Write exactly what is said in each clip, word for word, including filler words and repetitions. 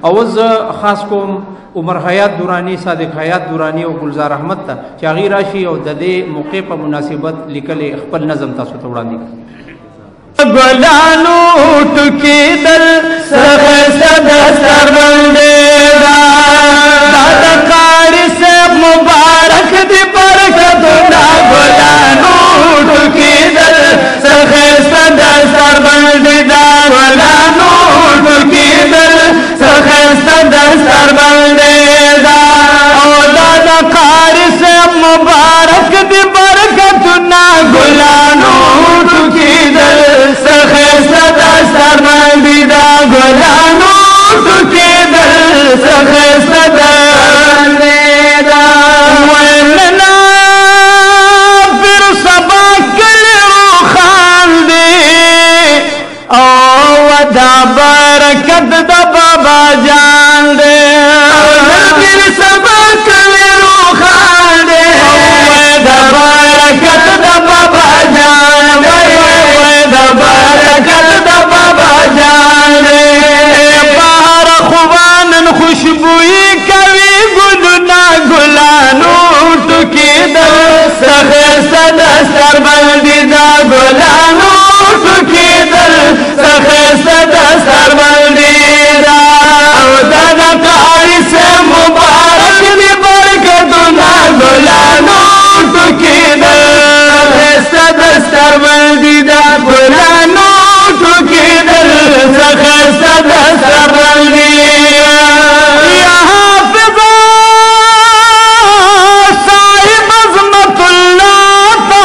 او زه خاص کوم عمر حیات دورانی، صادق حیات دورانی او گلزار احمد ته چې هغوی راشي او د دې موقع په مناسبت لیکلی خپل نظم تاسو ته وړاندې کړي. ګلانو ټوکېدل ښایسته دستار باندې دا د قاري صاحب مبارک دي برکتونه. ګلانو ټوکېدل ښایسته دستار باندې دا ګلانو ټوکېدل ښایسته دستار باندې دا او دا د قاري صاحب مبارک دي برکتونه. ګلانو ټوکېدل ښایسته دستار باندې دا ګلانو ټوکېدل ښایسته باندې دا ولنا پر سبا کلی روښان دی او دا برکت د بابا جان دی. پر سبا کلی روښان دی او دا برکت د بابا جان دی. دا برکت د بابا جان دی. بهر خوبانن خوشبویي کوي ګلونه. ګلانو ټوکېدل ښایسته دستار باندې دا ګلانو ټوکېدل ښایسته دستار باندې دا او دا د قاري صاحب مبارک دي برکتونه. ګلانو ټوکېدل ښایسته دستار باندې دا ګلانو ټوکېدل ښایسته دستار باندې. یا حافظه صاحب عظمت الله تا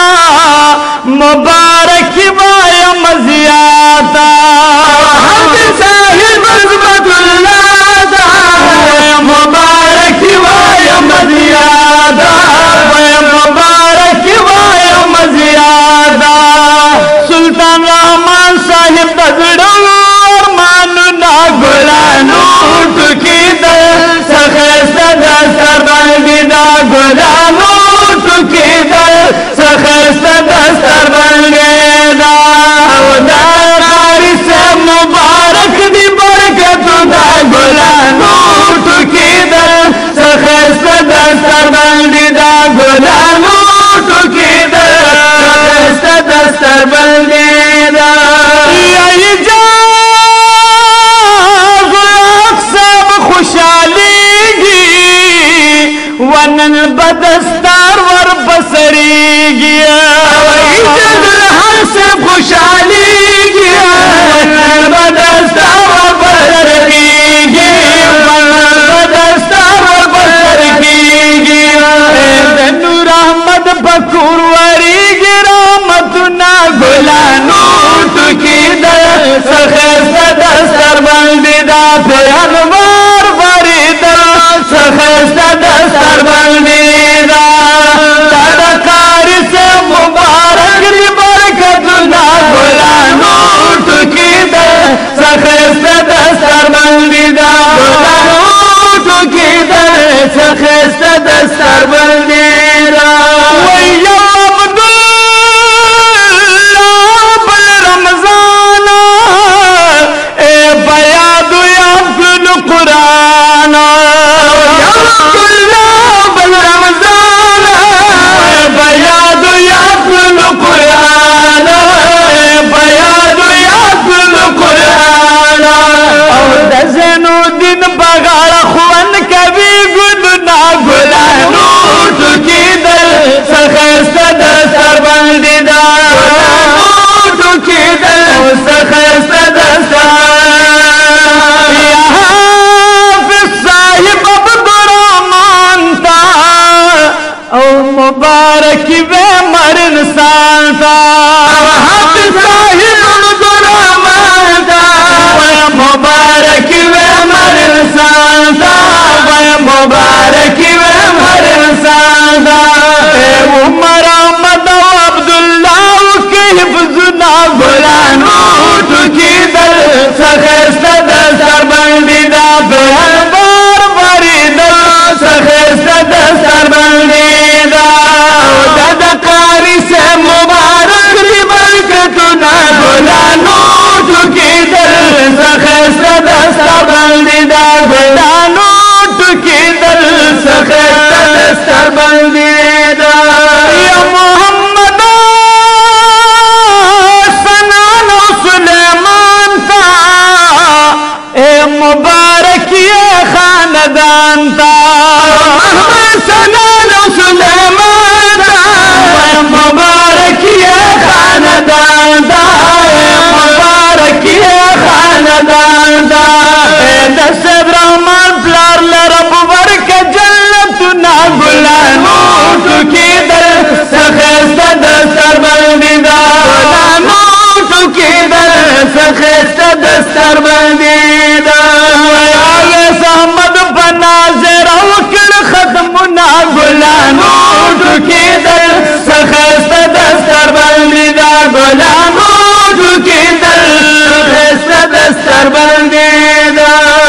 مبارکي وایم زیاته. حافظ صاحب عظمت الله تا مبارکي وایم زیاته. مبارکي وایم زیاته. سلطان رحمان صاحب د زړه ارمانونه. ګلانو ټوکېدل ښایسته دستار باندې دا ګلانو ټوکېدل ښایسته دستار باندې دا او دا قاري صاحب مبارک دي برکتونه. ګلانو ټوکېدل ښایسته دستار باندې دا ګلانو ټوکېدل ښایسته دستار باندې دا. یا اجاز الاقصاب خوشحالیږي ونن بدستار ور بسریږي. اجاز الحق صاحب خوشحالیږي ونن بدستار ور بسریږي. ونن بدستار ور بسریږي. د نور احمد بکور وریږي رحمتونه. ګلانو ټوکېدل ښایسته دستار باندې دا پیغمبر وریدل ښایسته دستار باندې دا دا د قاري صاحب مبارک دي برکتونه. ګلانو ټوکېدل ښایسته دستار باندې دا ګلانو ټوکېدل ښایسته دستار باندې دا. ویو مبارکی وے مر انسان تھا. حافظ صاحب عبدالرحمن تھا. مبارکی وے مر انسان تھا. مبارکی وے مر انسان تھا. عمر احمد عبداللہ کے حفظنا. گلانو ٹوکیدل ښایسته دستار باندې دا پیغمبر وریدل ښایسته دستار باندې دا دا د قاري صاحب مبارک دي برکتونه. ګلانو ټوکېدل ښایسته دستار باندې मुबारक ये खानदान था सलाल सुलेमान मुबारक ये खानदान था मुबारक ये खानदान था दस ब्राह्मण प्लार रब वर्क जन्नत ना गुलानो की दर सखस्ता दस्तर बंदीदा गुलानो की दर सखस्ता दस्तर बंदीदा आगे सहमद बनाज़र वकल खत्म ना गुलानो की दर सखस्ता दस्तर बंदीदा गुलानो की दर सखस्ता दस्तर बंदीदा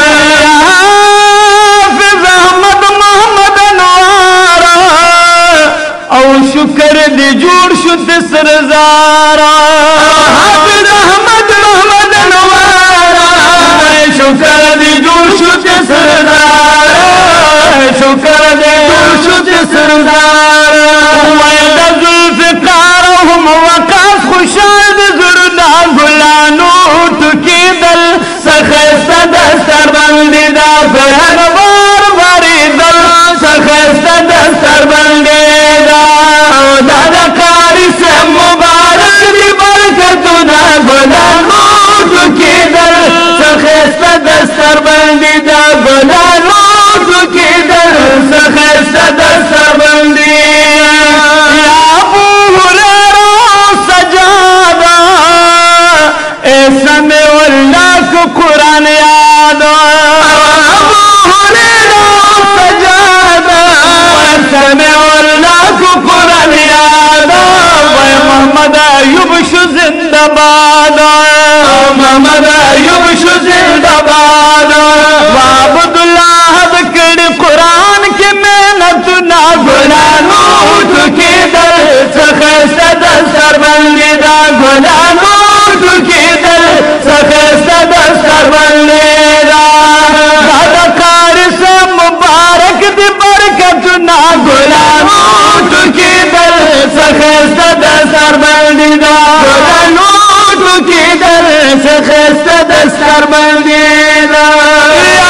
शुक्र दी जोड़ शुद्ध सरजारा हाफिज अहमद मोहम्मद नवारा शुक्र दी जोड़ शुद्ध सरजारा शुक्र दी जोड़ शुद्ध सरजारा वैदा जुल्फ़िकार हम वकास खुशाद जुर्दा गुलानो तुकी दल सखस्ता दस्तर बंदीदा बहन बार बारी दल सखस्ता दस्तर बंदीदा दादा कारी से मुबारक दी बरकत ना गुलानो की दर सखस्ता दस्तर बंदीदा गुलानो की दर सखस्ता दस्तर बंदीदा या अबू हुरैरा सजादा ऐसा में अल्लाह को कुरान याद अबू हुरैरा सजादा ऐसा में अल्लाह को कुरान याद मोहम्मद अयूब शु जिंदाबाद मोहम्मद अयूब शु जिंदाबाद वाबुदुल्लाह बकड़ कुरान की मेहनत ना गुलानो की दर सखस्ता दस्तर बंदीदा गुलानो की दर सखस्ता दस्तर बंदीदा दादा कार से मुबारक दी बरकत ना गुलानो की दर सखस्ता दस्तर बंदीदा गुलानो की दर सखस्ता दस्तर बंदीदा या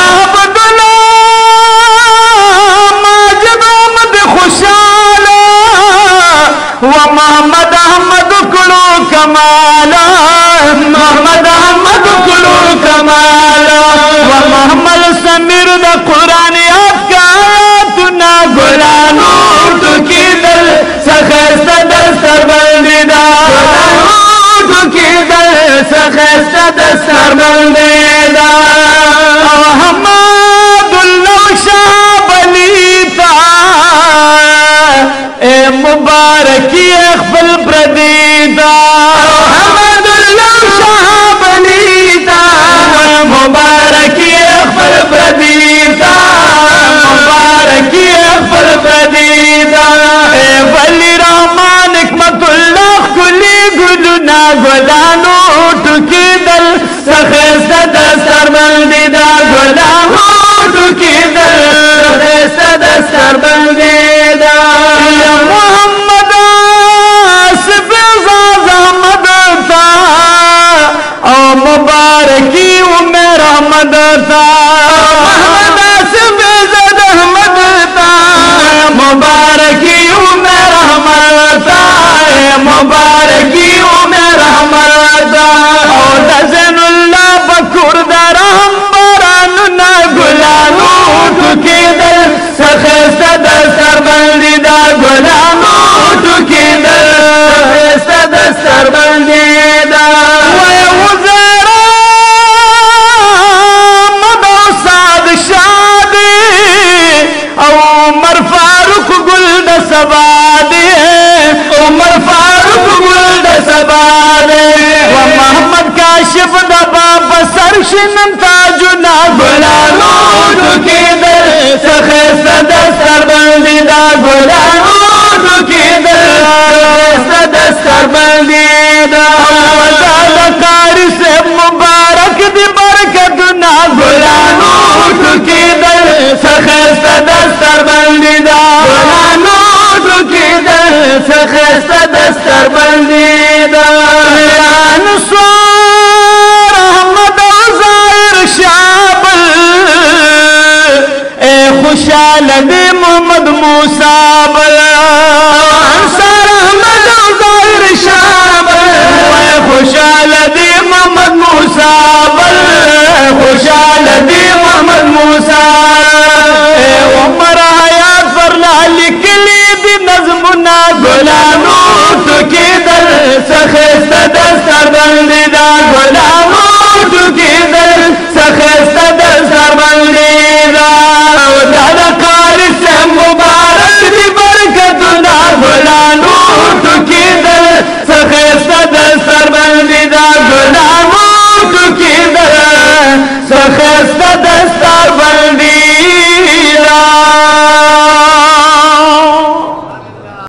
अब्दुल्लाह माजिद अहमद खुशाला व मोहम्मद अहमद कुलो कमाला मोहम्मद अहमद कुलो कमाला व मोहम्मद समीर द कुरान याद का तुना गुलानो की दल सखस्ता दस्तर बंदीदा गुलानो की दल सखस्ता दस्तर बंदीदा हमादुल्लाह शाह बलीता ए मुबारकी अखबल प्रदीदा हमादुल्लाह शाह बलीता मुबारकी अखबल प्रदीदा मुबारकी अखबल प्रदीदा ए वली रहमान हिकमतुल्लाह कुली गुलना गुलानो टुकी दल सखस्ता दस्तर बंदीदा गुलानो टुकी दल सखस्ता दस्तर बंदीदा या मोहम्मद आसिफ अहमद था ओ मुबारकी उमर अहमद था मोहम्मद आसिफ अहमद था मुबारकी उमर अहमद था मुबारकी उमर अहमद था और दज़नुल्लाह बकुर दरहम बरान ना गुलानो टुकी दल सखस्ता दस्तर बंदीदा गुलानो टुकी दल सखस्ता दस्तर बंदीदा वज़रा मदौसाद शादी उमर फारूक गुल दसबादी उमर फारूक गुल दसबादी व मोहम्मद काशिफ दबा बसर शिनम ताजुना गुलानो टुकी दल सखस्ता दस्तर बंदीदा गुलानो टुकी दल सखस्ता दस्तर बंदीदा वज़ादा कारी से मुबारक दी बरकत ना गुलानो टुकी दल सखस्ता दस्तर बंदीदा गुलानो टुकी दल सखस्ता दस्तर बंदीदा अहमद ज़ाहिर शाबल खुशाल दे मोहम्मद मूसा बल अंसार अहमद ज़ाहिर शाबल खुशाल दे मोहम्मद मूसा बल खुशाल दे मोहम्मद मूसा उमर हयात फरला लिखली दी नज़्मुना गुलानो तो के दर सखस्त दस्तर बंदी दा गुलाम